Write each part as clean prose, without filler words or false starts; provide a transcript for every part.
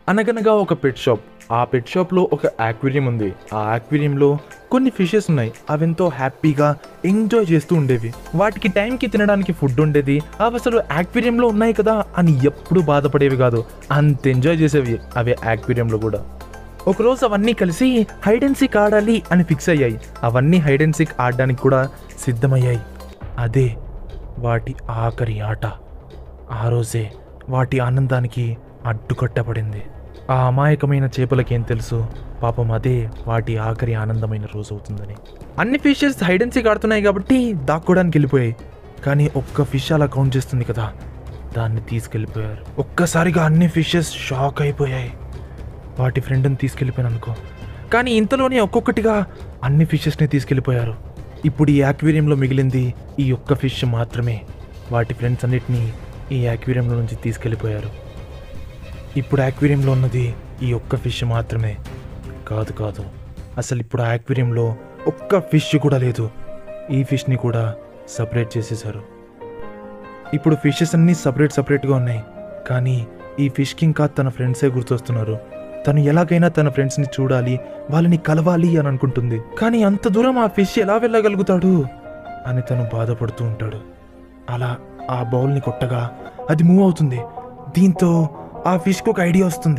అనగనగా ఒక pet shop. ఆ పెట్ షాప్లో ఒక యాక్వేరియం ఉంది. ఆ యాక్వేరియంలో కొన్ని ఫిషెస్ ఉన్నాయి. అవెంతో హ్యాపీగా ఎంజాయ్ చేస్తూ ఉండేవి. వాటికి టైంకి తినడానికి ఫుడ్ ఉండేది. అవి అసలు యాక్వేరియంలో ఉన్నాయి కదా అని ఎప్పుడు బాధపడేవి కాదు. అంత ఎంజాయ్ చేసేవి అవి యాక్వేరియంలో కూడా. ఒకరోజు అవన్నీ కలిసి హైడ్ అండ్ సీక్ ఆడాలి అని ఫిక్స్ అయ్యాయి. అవన్నీ హైడ్ అండ్ సీక్ ఆడడానికి కూడా సిద్ధమయ్యాయి. అదే వాటి ఆఖరి ఆట. ఆ రోజే వాటి ఆనందానికి అడ్డుకట్టబడింది. ఆ అమాయకమైన చేపలకేం తెలుసు, పాపం అదే వాటి ఆఖరి ఆనందమైన రోజు అవుతుందని. అన్ని ఫిషెస్ హైడ్ అండ్ సీక్ ఆడుతున్నాయి కాబట్టి దాక్కోడానికి వెళ్ళిపోయాయి. కానీ ఒక్క ఫిష్ అలా కౌంట్ చేస్తుంది కదా, దాన్ని తీసుకెళ్ళిపోయారు. ఒక్కసారిగా అన్ని ఫిషెస్ షాక్ అయిపోయాయి. వాటి ఫ్రెండ్ని తీసుకెళ్ళిపోయాను అనుకో. కానీ ఇంతలోనే ఒక్కొక్కటిగా అన్ని ఫిషెస్ని తీసుకెళ్ళిపోయారు. ఇప్పుడు ఈ యాక్వేరియంలో మిగిలింది ఈ ఒక్క ఫిష్ మాత్రమే. వాటి ఫ్రెండ్స్ అన్నిటినీ ఈ యాక్వేరియంలో నుంచి తీసుకెళ్ళిపోయారు. ఇప్పుడు యాక్వేరియంలో ఉన్నది ఈ ఒక్క ఫిష్ మాత్రమే. కాదు, అసలు ఇప్పుడు ఆ యాక్వేరియంలో ఒక్క ఫిష్ కూడా లేదు. ఈ ఫిష్ని కూడా సపరేట్ చేసేసారు. ఇప్పుడు ఫిషెస్ అన్నీ సపరేట్గా ఉన్నాయి. కానీ ఈ ఫిష్కి ఇంకా తన ఫ్రెండ్సే గుర్తొస్తున్నారు. తను ఎలాగైనా తన ఫ్రెండ్స్ని చూడాలి, వాళ్ళని కలవాలి అని అనుకుంటుంది. కానీ అంత దూరం ఆ ఫిష్ ఎలా వెళ్ళగలుగుతాడు అని తను బాధపడుతూ ఉంటాడు. అలా ఆ బౌల్ని కొట్టగా అది మూవ్ అవుతుంది. దీంతో ఆ ఫిష్కి ఒక ఐడియా వస్తుంది.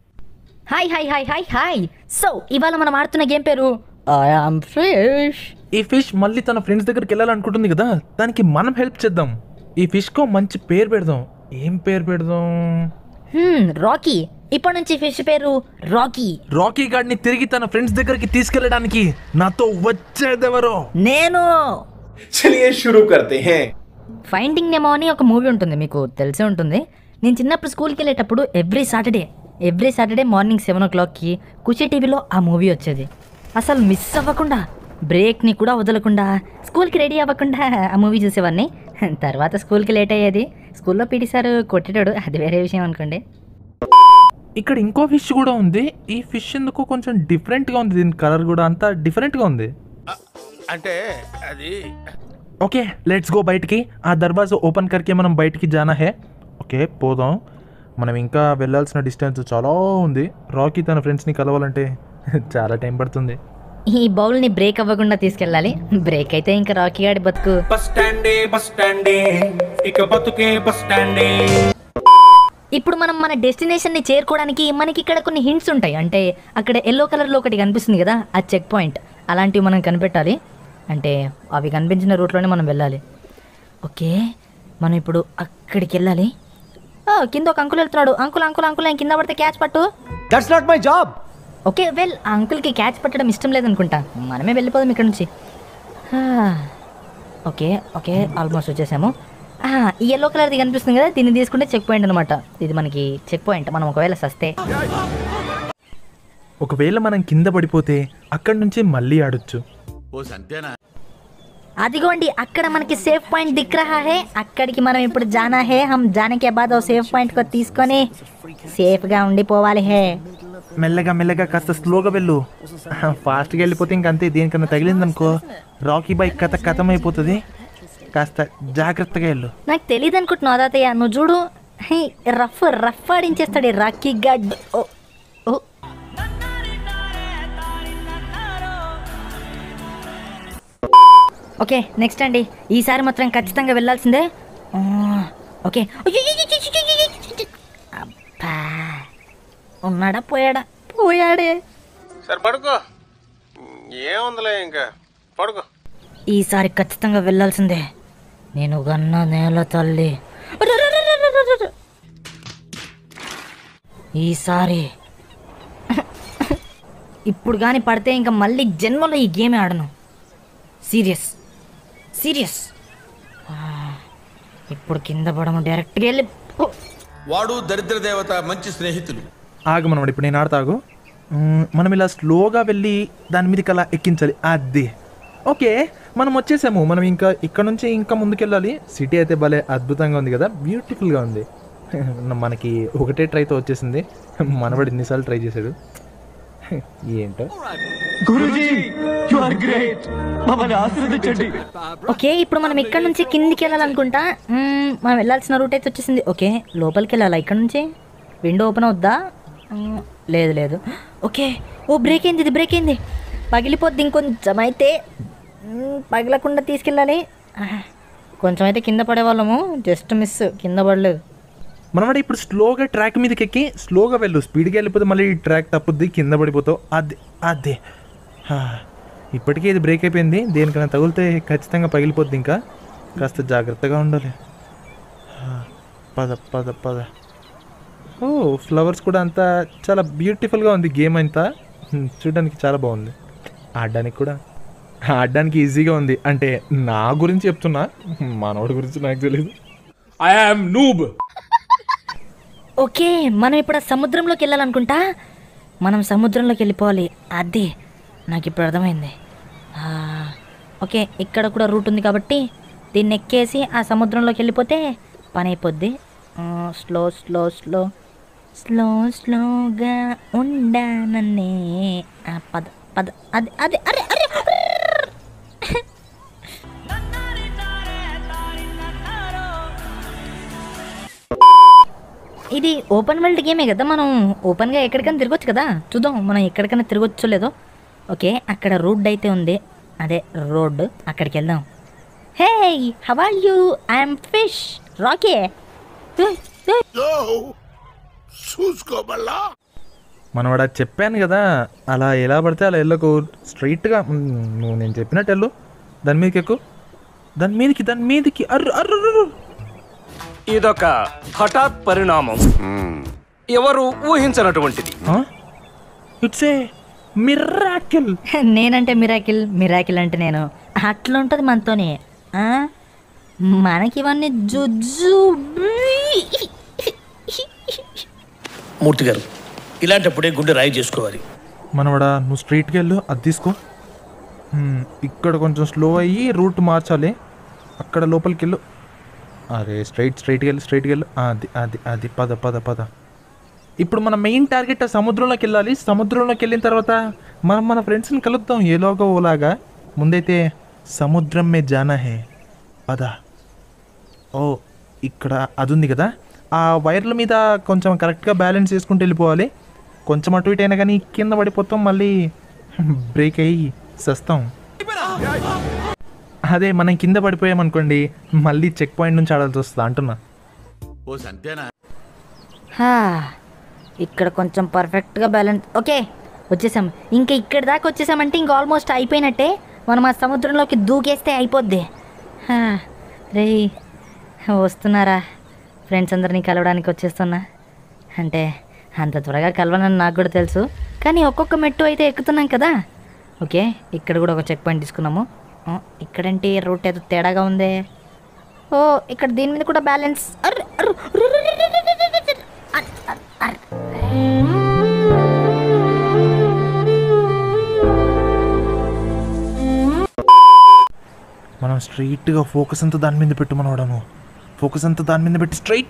హాయ్. సో ఇవాళ మనం ఆడుతున్న గేమ్ పేరు ఐ యామ్ ఫిష్. ఈ ఫిష్ మళ్ళీ తన ఫ్రెండ్స్ దగ్గరికి వెళ్ళాలనుకుంటుంది కదా, దానికి మనం హెల్ప్ చేద్దాం. ఈ ఫిష్కో మంచి పేరు పెడదాం. ఏం పేరు పెడదాం? రాకీ. ఇప్పటి నుంచి ఫిష్ పేరు రాకీ. రాకీ గాడిని తిరిగి తన ఫ్రెండ్స్ దగ్గరికి తీసుకెళ్ళడానికి నాతో వచ్చేదెవరో నేను. చలియే షురూ కర్తే హై. ఫైండింగ్ నెమో అని ఒక మూవీ ఉంటుంది, మీకు తెలిసే ఉంటుంది. నేను చిన్నప్పుడు స్కూల్కి వెళ్ళేటప్పుడు ఎవ్రీ సాటర్డే మార్నింగ్ 7 o'clockకి కుషి టీవీలో ఆ మూవీ వచ్చేది. అసలు మిస్ అవ్వకుండా, బ్రేక్ని కూడా వదలకుండా, స్కూల్కి రెడీ అవ్వకుండా ఆ మూవీ చూసేవాడిని. తర్వాత స్కూల్కి లేట్ అయ్యేది. స్కూల్లో పీటీ సార్ కొట్టేటాడు, అది వేరే విషయం అనుకోండి. ఇక్కడ ఇంకో ఫిష్ కూడా ఉంది. ఈ ఫిష్ ఎందుకో కొంచెం డిఫరెంట్గా ఉంది. దీని కలర్ కూడా అంతా డిఫరెంట్గా ఉంది. అంటే అది ఓకే, లెట్స్ గో బయటికి. ఆ దర్వాజా ఓపెన్ కరికే మనం బయటికి జానా హే. ఓకే, పోదాం. మనం ఇంకా వెళ్ళాల్సిన డిస్టెన్స్ చాలా ఉంది. రాకీ తన ఫ్రెండ్స్ని కలవాలంటే చాలా టైం పడుతుంది. ఈ బౌల్ని బ్రేక్ అవ్వకుండా తీసుకెళ్ళాలి. బ్రేక్ అయితే ఇంకా రాకీ గాడి బతుకు. బస్ స్టాండే ఇక బతుకే బస్ స్టాండే. ఇప్పుడు మనం మన డెస్టినేషన్ని చేరుకోవడానికి మనకి ఇక్కడ కొన్ని హింట్స్ ఉంటాయి. అంటే అక్కడ ఎల్లో కలర్లో ఒకటి కనిపిస్తుంది కదా, ఆ చెక్ పాయింట్. అలాంటివి మనం కనిపెట్టాలి. అంటే అవి కనిపించిన రూట్లోనే మనం వెళ్ళాలి. ఓకే, మనం ఇప్పుడు అక్కడికి వెళ్ళాలి. కింద ఒక అంకుల్ వెళ్తున్నాడు. అంకుల్ కింద పడితే క్యాచ్ పట్టు. That's not my job. Okay, well ఆ అంకుల్కి క్యాచ్ పట్టడం ఇష్టం లేదనుకుంటా. మనమే వెళ్ళిపోదాం ఇక్కడ నుంచి. ఓకే, ఆల్మోస్ట్ వచ్చేసాము. ఈ ఎల్లో కలర్ది కనిపిస్తుంది కదా, దీన్ని తీసుకుంటే చెక్ పాయింట్ అనమాట. ఇది మనకి చెక్ పాయింట్. మనం ఒకవేళ సస్తే, ఒకవేళ మనం కింద పడిపోతే అక్కడి నుంచి మళ్ళీ ఆడొచ్చు. అదిగోండి అక్కడ మనకి సేఫ్ పాయింట్ దిక్ రహా హే. అక్కడికి మనం ఇప్పుడు జానా హే. హమ్ జానే కే బాద్ ఓ సేఫ్ పాయింట్ కో తీసుకొని సేఫ్గా ఉండిపోవాలి హే. మెల్లగా కాస్త స్లోగా వెళ్ళు. ఫాస్ట్గా వెళ్ళిపోతే ఇంకంతే. దేనికన్నా తగిలిందనుకో రాకీ బైక్ కథం అయిపోతుంది. కాస్త జాగ్రత్తగా వెళ్ళు. నాకు తెలియదు అనుకుంటున్నావు తాతయ్య. నువ్వు చూడు, రఫ్ ఆడించేస్తాడు రాకీ గడ్. ఓకే, నెక్స్ట్ అండి. ఈసారి మాత్రం ఖచ్చితంగా వెళ్ళాల్సిందే. ఓకే, అబ్బా, ఉన్నాడా పోయాడే. సరే పడుకో, ఏముందిలే ఇంకా పడుకో. ఈసారి ఖచ్చితంగా వెళ్ళాల్సిందే. నేను గన్న నేల తల్లి. ఈసారి ఇప్పుడు కానీ పడితే ఇంకా మళ్ళీ జన్మలో ఈ గేమ్ ఆడను. సీరియస్. ఇప్పుడు కింద పడము, డైరెక్ట్గా వెళ్ళి. వాడు దరిద్ర దేవత మంచి స్నేహితులు. ఆగు, మనం ఇప్పుడు నేను ఆడతాగు. మనం ఇలా స్లోగా వెళ్ళి దాని మీదకి అలా ఎక్కించాలి. అది ఓకే, మనం వచ్చేసాము. మనం ఇంకా ఇక్కడ నుంచి ఇంకా ముందుకెళ్ళాలి. సిటీ అయితే భలే అద్భుతంగా ఉంది కదా, బ్యూటిఫుల్గా ఉంది. మనకి ఒకటే ట్రైతో వచ్చేసింది. మనవాడు ఎన్నిసార్లు ట్రై చేశాడు ఏంటో. Guruji you are great. మమ్మల్ని ఆశీర్వదించండి. ఓకే, ఇప్పుడు మనం ఇక్కడ నుంచి కిందికి వెళ్ళాలనుకుంటా. మనం వెళ్ళాల్సిన రూట్ అయితే వచ్చేసింది. ఓకే, లోపలికి వెళ్ళాలా? ఇక్కడ నుంచి విండో ఓపెన్ అవుద్దా? లేదు లేదు. ఓకే, ఓ బ్రేక్ అయింది, ఇది బ్రేక్ అయింది. పగిలిపోద్ది ఇంకొంచెం అయితే. పగలకుండా తీసుకెళ్ళాలి. కొంచెం అయితే కింద పడేవాళ్ళము, జస్ట్ మిస్, కింద పడలేదు. మనవాడు ఇప్పుడు స్లోగా ట్రాక్ మీదకి ఎక్కి స్లోగా వెళ్ళు. స్పీడ్గా వెళ్ళిపోతే మళ్ళీ ట్రాక్ తప్పుద్ది, కింద పడిపోతావు. అదే ఇప్పటికే ఇది బ్రేక్ అయిపోయింది. దేనికైనా తగిలితే ఖచ్చితంగా పగిలిపోద్ది. ఇంకా కాస్త జాగ్రత్తగా ఉండాలి. పద పద పద. ఓ ఫ్లవర్స్ కూడా అంతా చాలా బ్యూటిఫుల్గా ఉంది. గేమ్ అంతా చూడడానికి చాలా బాగుంది. ఆడడానికి ఈజీగా ఉంది. అంటే నా గురించి చెప్తున్నా, మనోడి గురించి నాకు తెలియదు. I am noob. ఓకే, మనం ఇప్పుడు ఆ సముద్రంలోకి వెళ్ళాలనుకుంటా. మనం సముద్రంలోకి వెళ్ళిపోవాలి. అదే నాకు ఇప్పుడు అర్థమైంది. ఓకే, ఇక్కడ కూడా రూట్ ఉంది కాబట్టి దీన్ని ఎక్కేసి ఆ సముద్రంలోకి వెళ్ళిపోతే పని అయిపోద్ది. స్లో స్లో స్లో స్లో స్లోగా ఉండానన్నే. పద పద. అది అది అరే అరే. ఇది ఓపెన్ వరల్డ్ గేమే కదా, మనం ఓపెన్గా ఎక్కడికైనా తిరగొచ్చు కదా. చూద్దాం మనం ఎక్కడికైనా తిరగొచ్చో లేదో. ఓకే, అక్కడ రోడ్ అయితే ఉంది, అదే రోడ్, అక్కడికి వెళ్దాం. Hey, how are you? I'm fish Rocky. మనవాడు చెప్పాను కదా, అలా ఎలా పడితే అలా వెళ్ళకు. స్ట్రైట్గా నువ్వు నేను చెప్పినట్టు వెళ్ళు. దాని మీదకి ఎక్కు, దాని మీదకి. అర్రు. ఇదొక హఠాత్ పరిణామం, ఎవరు ఊహించనటువంటిది. It's a miracle. నేనంటే మిరాకిల్, మిరాకిల్ అంటే నేను. అట్లా ఉంటుంది మనతోనే. మనకి ఇవన్నీ జుజ్జు. మూర్తి గారు, ఇలాంటప్పుడే గుండె రాయి చేసుకోవాలి. మనవాడా నువ్వు స్ట్రైట్కి వెళ్ళు, అది తీసుకో. ఇక్కడ కొంచెం స్లో అయ్యి రూట్ మార్చాలి. అక్కడ లోపలికి వెళ్ళు. అరే స్ట్రైట్కి వెళ్ళు. అది పద పద పద. ఇప్పుడు మన మెయిన్ టార్గెట్ సముద్రంలోకి వెళ్ళాలి. సముద్రంలోకి వెళ్ళిన తర్వాత మనం మన ఫ్రెండ్స్ని కలుద్దాం ఏలోగా ఓలాగా. ముందైతే సముద్రం మే జానా హే, పద. ఓ ఇక్కడ అది ఉంది కదా, ఆ వైర్ల మీద కొంచెం కరెక్ట్గా బ్యాలెన్స్ చేసుకుంటూ వెళ్ళిపోవాలి. కొంచెం అటు ఇటు అయినా కానీ కింద పడిపోతాం, మళ్ళీ బ్రేక్ అయ్యి సస్తాం. అదే మనం కింద పడిపోయామనుకోండి, మళ్ళీ చెక్ పాయింట్ నుంచి ఆడాల్సి వస్తుంది అంటున్నా. ఇక్కడ కొంచెం పర్ఫెక్ట్గా బ్యాలెన్స్. ఓకే వచ్చేసాం. ఇంకా ఇక్కడి దాకా వచ్చేసామంటే ఇంకా ఆల్మోస్ట్ అయిపోయినట్టే. మనం ఆ సముద్రంలోకి దూకేస్తే అయిపోద్ది. రే వస్తున్నారా? ఫ్రెండ్స్ అందరినీ కలవడానికి వచ్చేస్తున్నా. అంటే అంత త్వరగా కలవనని నాకు కూడా తెలుసు, కానీ ఒక్కొక్క మెట్టు అయితే ఎక్కుతున్నాం కదా. ఓకే, ఇక్కడ కూడా ఒక చెక్ పాయింట్ తీసుకున్నాము. ఇక్కడంటే రూట్ ఏదో తేడాగా ఉందే. ఓ ఇక్కడ దీని మీద కూడా బ్యాలెన్స్. మనం స్ట్రైట్గా ఫోకస్ అంతా దాని మీద పెట్టు. మనవాడను ఫోకస్ అంతా దాని మీద పెట్టి స్ట్రైట్.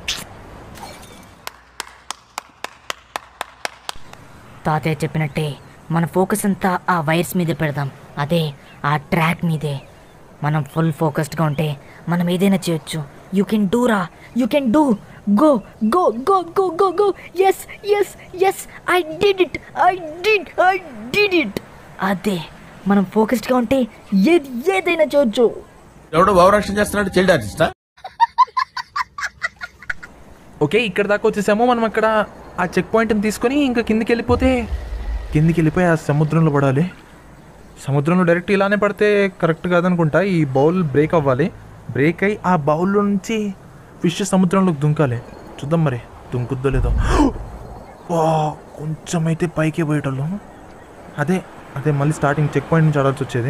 తాతయ్య చెప్పినట్టే మన ఫోకస్ అంతా ఆ వైర్స్ మీద పెడదాం. అదే ఆ ట్రాక్ మీదే. మనం ఫుల్ ఫోకస్డ్గా ఉంటే మనం ఏదైనా చేయొచ్చు. యూ కెన్ డూ రా, you can do. Go go go go go go. Yes yes yes, I did it. అదే మనం ఫోకస్డ్గా ఉంటే ఏదైనా చేయొచ్చు. ఎవడో భావరక్షణ చేస్తున్నాడు, చైల్డ్ ఆర్టిస్టా? ఓకే ఇక్కడ దాకా వచ్చేసాము. మనం అక్కడ ఆ చెక్ పాయింట్ని తీసుకొని ఇంకా కిందికి వెళ్ళిపోయి ఆ సముద్రంలో పడాలి. సముద్రంలో డైరెక్ట్ ఇలానే పడితే కరెక్ట్ కాదనుకుంటా. ఈ బౌల్ బ్రేక్ అవ్వాలి. బ్రేక్ అయ్యి ఆ బౌల్లో నుంచి ఫిష్ సముద్రంలోకి దుంకాలి. చూద్దాం మరి దుంకుద్దో లేదో. కొంచెం అయితే పైకే పోయేటోళ్ళు. అదే మళ్ళీ స్టార్టింగ్ చెక్ పాయింట్ నుంచి ఆడాల్సి వచ్చేది.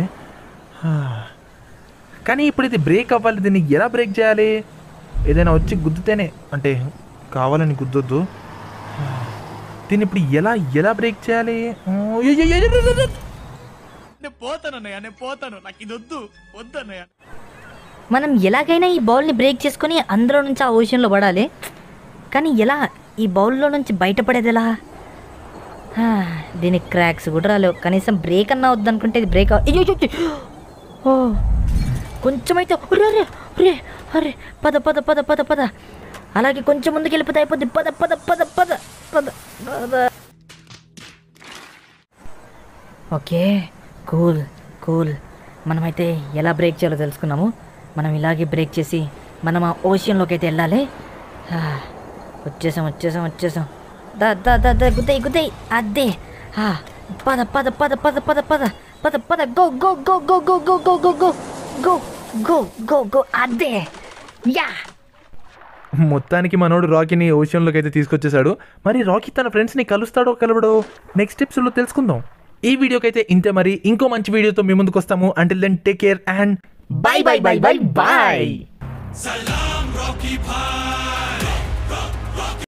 కానీ ఇప్పుడు ఇది బ్రేక్ అవ్వాలి. దీన్ని ఎలా బ్రేక్ చేయాలి? ఏదైనా వచ్చి గుద్దుతేనే, అంటే కావాలని గుద్దొద్దు. దీన్ని ఇప్పుడు ఎలా బ్రేక్ చేయాలి? మనం ఎలాగైనా ఈ బౌల్ని బ్రేక్ చేసుకొని అందులో నుంచి ఆ ఓషన్లో పడాలి. కానీ ఎలా? ఈ బౌల్లో నుంచి బయటపడేది ఎలా? దీనికి క్రాక్స్ కూడా రాలేవు. కనీసం బ్రేక్ అన్నా వద్దనుకుంటే ఇది బ్రేక్ ఓ కొంచెం అయితే అరే పద పద పద పద పద. అలాగే కొంచెం ముందుకు వెళ్ళిపోతే అయిపోద్ది. పద పద పద పద పద. Okay, cool cool. మనమైతే ఎలా బ్రేక్ చేయాలో తెలుసుకున్నాము. మనం ఇలాగే బ్రేక్ చేసి మనం ఆ ఓషన్లోకి అయితే వెళ్ళాలి. వచ్చేసాం వచ్చేసాం వచ్చేసాం. గుద్దయి గుద్దయి, అదే. పద పద పద పద పద పద పద పద. Go go go go go go go go go go go go go, అదే. యా, మొత్తానికి మనోడు రాకీని ఓషన్లోకి అయితే తీసుకొచ్చేసాడు. మరి రాకీ తన ఫ్రెండ్స్ని కలుస్తాడో కలవడో నెక్స్ట్ ఎపిసోడ్లో తెలుసుకుందాం. ఈ వీడియోకి అయితే ఇంతే. మరి ఇంకో మంచి వీడియోతో మీ ముందుకు వస్తాము. Until then take care and bye bye bye bye bye. సలాం రాకీ భాయ్.